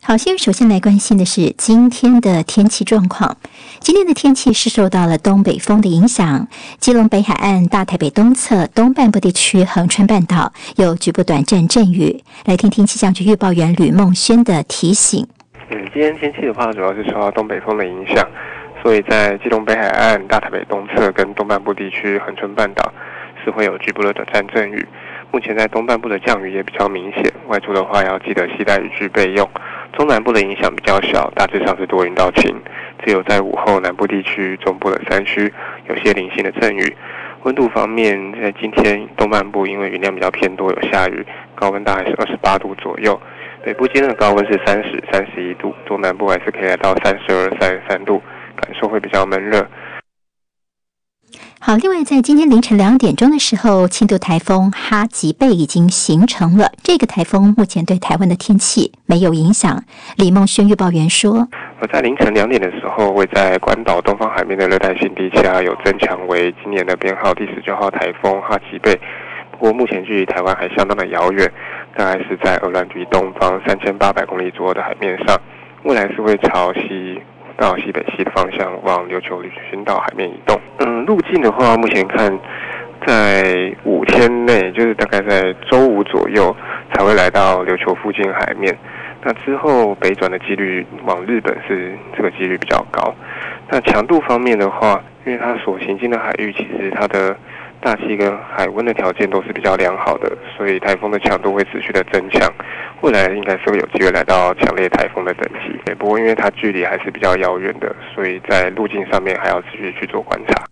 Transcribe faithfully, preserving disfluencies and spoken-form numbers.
好，现在首先来关心的是今天的天气状况。今天的天气是受到了东北风的影响，基隆北海岸、大台北东侧、东半部地区、恒春半岛有局部短暂阵雨。来听听气象局预报员吕梦轩的提醒。 嗯，今天天气的话，主要是受到东北风的影响，所以在基隆北海岸、大台北东侧跟东半部地区、恒春半岛是会有局部的短暂阵雨。目前在东半部的降雨也比较明显，外出的话要记得携带雨具备用。中南部的影响比较小，大致上是多云到晴，只有在午后南部地区、中部的山区有些零星的阵雨。温度方面，在今天东半部因为云量比较偏多，有下雨，高温大概是二十八度左右。北部今天的高温是三十、三十一度，中南部还是可以来到三十二、三十三度，感受会比较闷热。 好，另外在今天凌晨两点钟的时候，轻度台风哈吉贝已经形成了。这个台风目前对台湾的天气没有影响。李梦轩预报员说， 而在凌晨两点的时候，位在关岛东方海面的热带性低气压有增强为今年的编号第十九号台风哈吉贝。不过目前距离台湾还相当的遥远，大概是在鹅銮鼻东方三千八百公里左右的海面上，未来是会朝西到西北西的方向往琉球旅群岛海面移动。嗯，路径的话，目前看在五天内，就是大概在周五左右才会来到琉球附近海面。那之后北转的几率往日本是这个几率比较高。那强度方面的话，因为它所行经的海域其实它的大气跟海温的条件都是比较良好的，所以台风的强度会持续的增强，未来应该是会有机会来到强烈台风的等级。不过因为它距离还是比较遥远的，所以在路径上面还要持续去做观察。